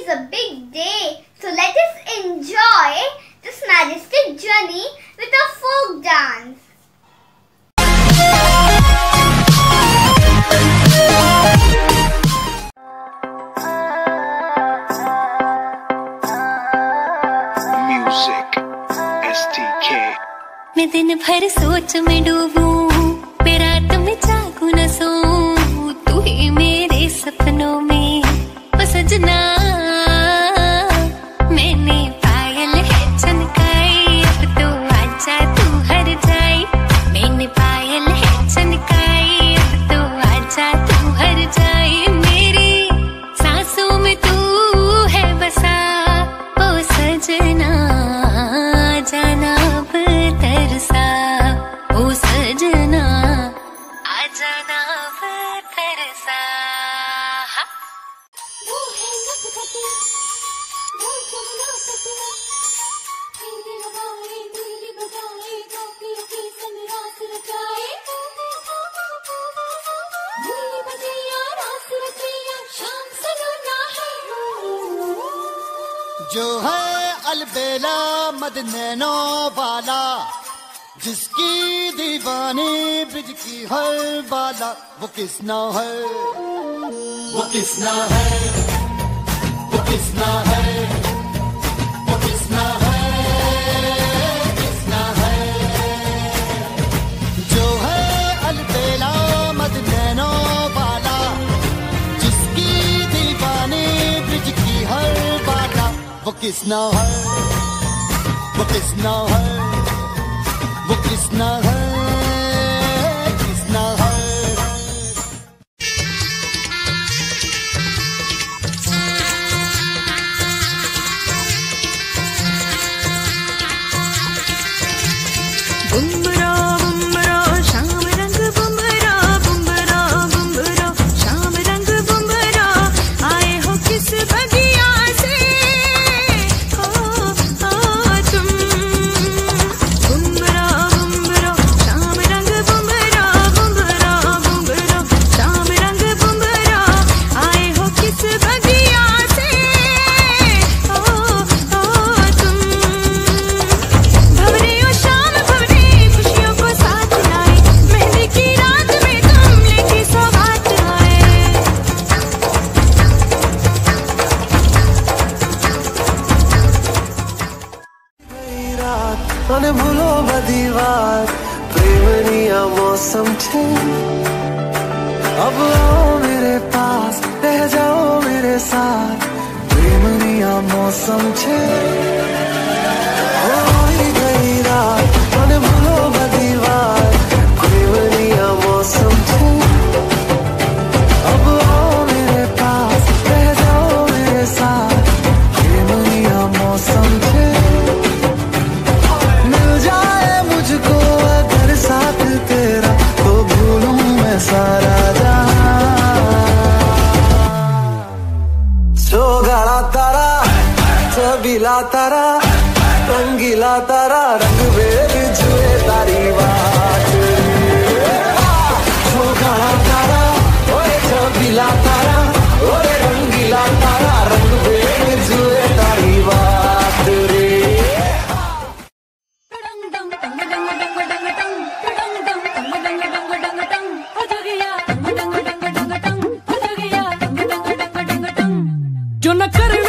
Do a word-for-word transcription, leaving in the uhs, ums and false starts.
a big day, so let us enjoy this majestic journey with a folk dance. Music, S T K. मैं दिन भर सोच में डूबूं, मैं रात में जागूं न सोऊं, तू ही मेरे सपनों में ओ सजना। मैंने पायल है चनकाई, अब तो आजा तू हर जाई। मैंने पायल है चनकाई, अब तो आजा तू हर जाई। मेरी सांसों में तू है बसा ओ सजना, जाना अब तरसा ओ सजना, आ जाना अब तरसा। वो है नखपति, वो जमुना तटी, तेरे हवाएं दिल बजाए, गोपियों की संग रात रचाए। दिल बजैया रात रचैया, शाम सलोना है। जो है अलबेला मदनैनो वाला, जिसकी दीवानी ब्रिज की हर बाला, वो किसना है, वो किसना है, वो किसना है, वो किसना है, किसना है। जो है अलबेला मदनैनो वाला, जिसकी दीवानी ब्रिज की हर बाला, वो किसना है, वो किसना है, वो किसना है, किसना है। बुम्बरा बुम्बरा शाम रंग बुम्बरा, बुम्बरा बुम्बरा शाम रंग बुम्बरा, आए हो किस बगिया से हो हो तुम। बुम्बरा बुम्बरा शाम रंग बुम्बरा, बुम्बरा बुम्बरा शाम रंग बुम्बरा, आए हो किस बगिया से हो हो तुम। भवरे ओ शाम भवरे, खुशियों को साथ लाए, मेहंदी की रात में तुम लेके सौगात आए। મને ભૂલો બધી વાત, પ્રેમની આ મૌસમ છે। अब आओ मेरे पास, रह जाओ मेरे साथ, प्रेमनी आ मौसम छे। ओ आई गई रात, મને ભૂલો બધી વાત, પ્રેમની आ मौसम छे। अब आओ मेरे पास, रह जाओ मेरे साथ, प्रेमनी आ मौसम छे। मिल जाए मुझको अगर साथ तेरा, तो भूलूं मैं सारा जहां। सोगाड़ा तारा, छबीला तारा, रंगीला तारा, रंग बेर जुए तारी बात। सोगाड़ा तारा, ओए छबीला तारा, ओए रंगीला तारा, रंग बेर जुए तारी बात रे। जो न करना